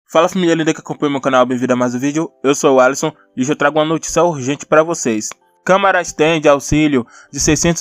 Fala família linda que acompanha meu canal, bem-vindo a mais um vídeo. Eu sou o Alisson e hoje eu trago uma notícia urgente para vocês. Câmara estende auxílio de R$ 600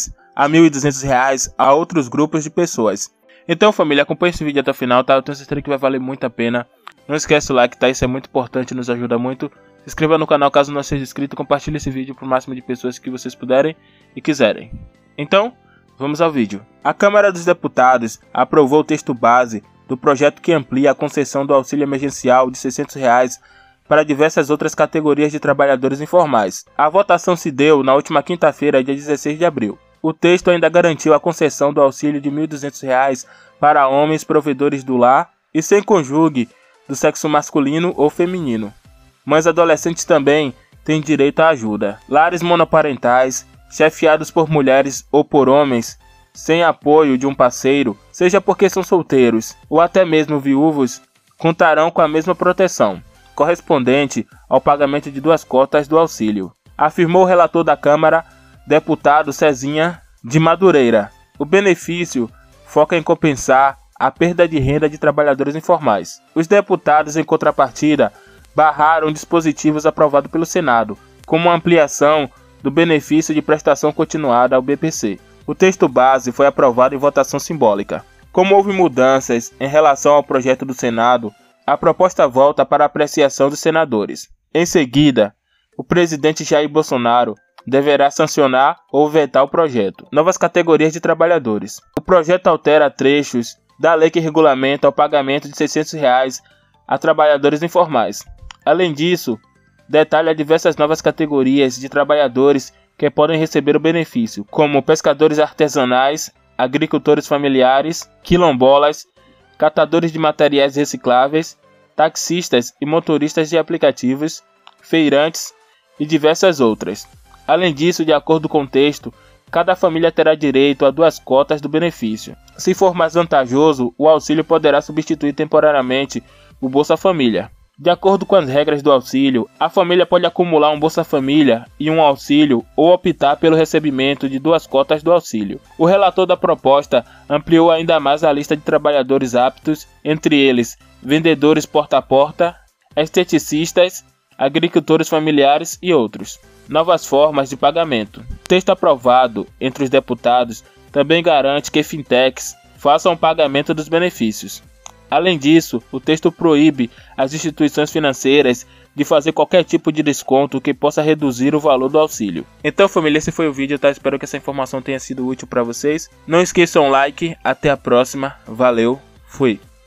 a R$ 1.200 a outros grupos de pessoas. Então família, acompanhe esse vídeo até o final, tá? Eu tenho certeza que vai valer muito a pena. Não esquece o like, tá? Isso é muito importante, nos ajuda muito. Se inscreva no canal caso não seja inscrito, compartilhe esse vídeo para o máximo de pessoas que vocês puderem e quiserem. Então, vamos ao vídeo. A Câmara dos Deputados aprovou o texto base do projeto que amplia a concessão do auxílio emergencial de R$ 600 para diversas outras categorias de trabalhadores informais. A votação se deu na última quinta-feira, dia 16 de abril. O texto ainda garantiu a concessão do auxílio de R$ 1.200 para homens provedores do lar e sem cônjuge do sexo masculino ou feminino. Mães adolescentes também têm direito à ajuda. Lares monoparentais, chefiados por mulheres ou por homens, sem apoio de um parceiro, seja porque são solteiros ou até mesmo viúvos, contarão com a mesma proteção, correspondente ao pagamento de 2 cotas do auxílio, afirmou o relator da Câmara, deputado Cezinha de Madureira. O benefício foca em compensar a perda de renda de trabalhadores informais. Os deputados, em contrapartida, barraram dispositivos aprovados pelo Senado, como a ampliação do benefício de prestação continuada ao BPC. O texto base foi aprovado em votação simbólica. Como houve mudanças em relação ao projeto do Senado, a proposta volta para a apreciação dos senadores. Em seguida, o presidente Jair Bolsonaro deverá sancionar ou vetar o projeto. Novas categorias de trabalhadores. O projeto altera trechos da lei que regulamenta o pagamento de R$ 600 a trabalhadores informais. Além disso, detalha diversas novas categorias de trabalhadores que podem receber o benefício, como pescadores artesanais, agricultores familiares, quilombolas, catadores de materiais recicláveis, taxistas e motoristas de aplicativos, feirantes e diversas outras. Além disso, de acordo com o texto, cada família terá direito a 2 cotas do benefício. Se for mais vantajoso, o auxílio poderá substituir temporariamente o Bolsa Família. De acordo com as regras do auxílio, a família pode acumular um Bolsa Família e um auxílio ou optar pelo recebimento de 2 cotas do auxílio. O relator da proposta ampliou ainda mais a lista de trabalhadores aptos, entre eles vendedores porta a porta, esteticistas, agricultores familiares e outros. Novas formas de pagamento. O texto aprovado entre os deputados também garante que fintechs façam o pagamento dos benefícios. Além disso, o texto proíbe as instituições financeiras de fazer qualquer tipo de desconto que possa reduzir o valor do auxílio. Então família, esse foi o vídeo, tá? Espero que essa informação tenha sido útil para vocês. Não esqueçam o like, até a próxima, valeu, fui!